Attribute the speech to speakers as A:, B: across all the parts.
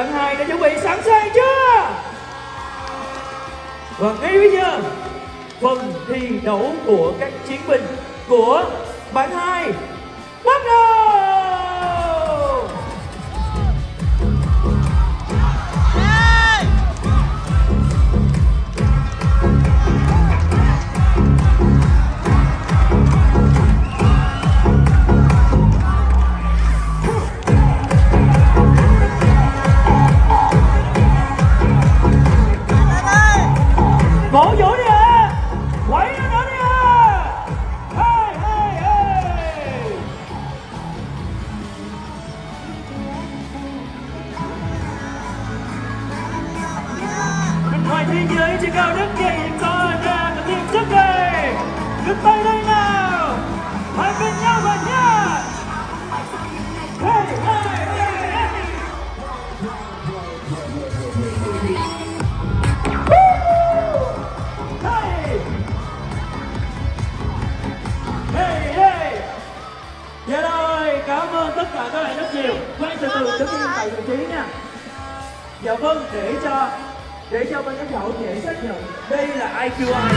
A: Bạn hai đã chuẩn bị sẵn sàng chưa? Và ngay bây giờ, phần thi đấu của các chiến binh của bạn hai bắt đầu. Cổ vũ đi ạ! Quẩy nó nữa đi ạ! Hey, hey, hey! Bên ngoài thế giới chỉ cao đất dày to ra và tiêm sức đây! Đứng tay đây nào! Hai bên nhau vào nha! Hey, hey, hey, hey! Dạ rồi, cảm ơn tất cả các bạn rất nhiều. Quay từ từ đứng yên tại vị trí nha. Dạ vâng, để cho ban giám khảo dễ xác nhận đây là IQI.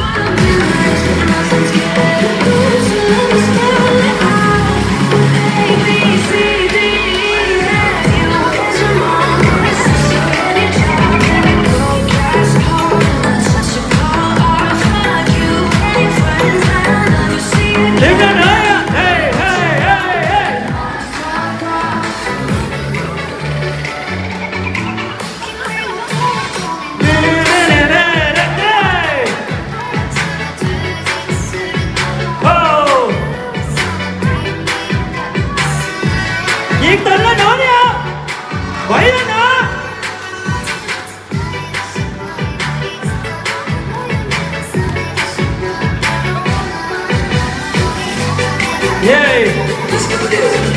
A: Đứng ra nữa nha. Hey, hey, hey, hey. Oh. Nhiệt tình lên nữa đi ạ. Quẩy lên nữa. Yeah.